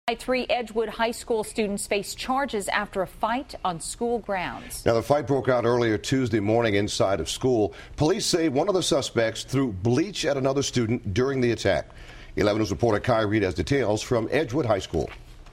Three Edgewood High School students face charges after a fight on school grounds. Now, the fight broke out earlier Tuesday morning inside of school. Police say one of the suspects threw bleach at another student during the attack. 11 News reporter Kai Reed has details from Edgewood High School.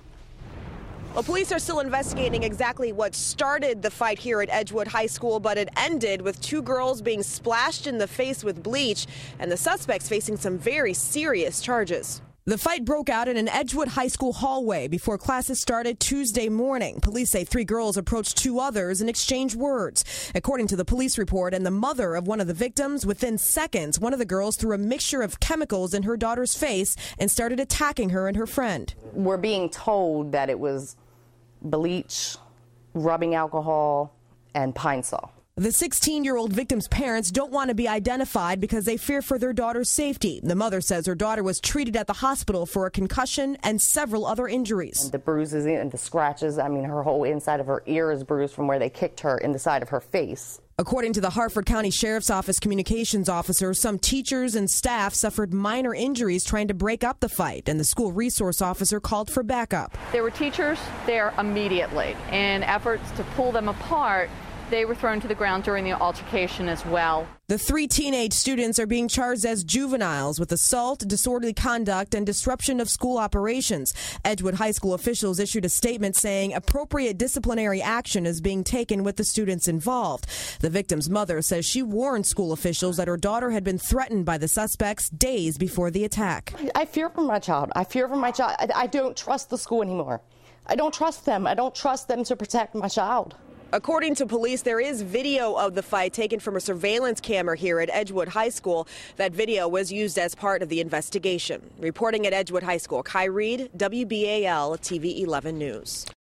Well, police are still investigating exactly what started the fight here at Edgewood High School, but it ended with two girls being splashed in the face with bleach and the suspects facing some very serious charges. The fight broke out in an Edgewood High School hallway before classes started Tuesday morning. Police say three girls approached two others and exchanged words. According to the police report and the mother of one of the victims, within seconds, one of the girls threw a mixture of chemicals in her daughter's face and started attacking her and her friend. We're being told that it was bleach, rubbing alcohol, and Pine Sol. The 16-year-old victim's parents don't want to be identified because they fear for their daughter's safety. The mother says her daughter was treated at the hospital for a concussion and several other injuries. And the bruises and the scratches, I mean, her whole inside of her ear is bruised from where they kicked her in the side of her face. According to the Harford County Sheriff's Office communications officer, some teachers and staff suffered minor injuries trying to break up the fight, and the school resource officer called for backup. There were teachers there immediately. In efforts to pull them apart, they were thrown to the ground during the altercation as well. The three teenage students are being charged as juveniles with assault, disorderly conduct, and disruption of school operations. Edgewood High School officials issued a statement saying appropriate disciplinary action is being taken with the students involved. The victim's mother says she warned school officials that her daughter had been threatened by the suspects days before the attack. I fear for my child. I fear for my child. I don't trust the school anymore. I don't trust them. I don't trust them to protect my child. According to police, there is video of the fight taken from a surveillance camera here at Edgewood High School. That video was used as part of the investigation. Reporting at Edgewood High School, Kai Reed, WBAL-TV 11 News.